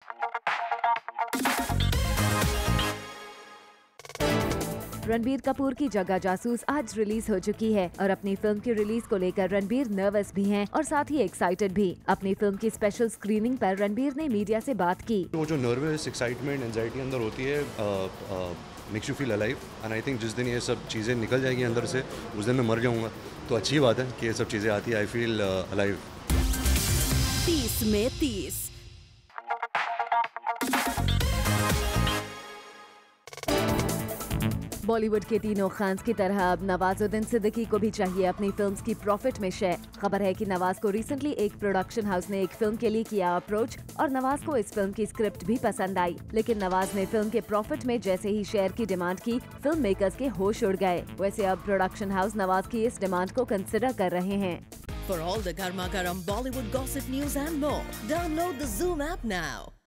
रणबीर कपूर की जगह जासूस आज रिलीज हो चुकी है और अपनी फिल्म की रिलीज को लेकर रणबीर नर्वस भी हैं और साथ ही एक्साइटेड भी। अपनी फिल्म की स्पेशल स्क्रीनिंग पर रणबीर ने मीडिया से बात की। वो जो नर्वस, एक्साइटमेंट, एंजाइटी अंदर होती है makes you feel alive, and I think जिस दिन ये सब चीज़ें निकल जाएंगी अंदर से उस दिन मैं मर जाऊंगा। तो अच्छी बात है कि ये सब चीज़ें आती है। I feel alive. 30 में 30। बॉलीवुड के तीनों खान्स की तरह अब नवाजुद्दीन सिद्दीकी को भी चाहिए अपनी फिल्म्स की प्रॉफिट में शेयर। खबर है कि नवाज को रिसेंटली एक प्रोडक्शन हाउस ने एक फिल्म के लिए किया अप्रोच और नवाज को इस फिल्म की स्क्रिप्ट भी पसंद आई, लेकिन नवाज ने फिल्म के प्रॉफिट में जैसे ही शेयर की डिमांड की, फिल्म मेकर्स के होश उड़ गए। वैसे अब प्रोडक्शन हाउस नवाज की इस डिमांड को कंसिडर कर रहे हैं। For all the garma garam Bollywood gossip news and more, download the Zoom app now.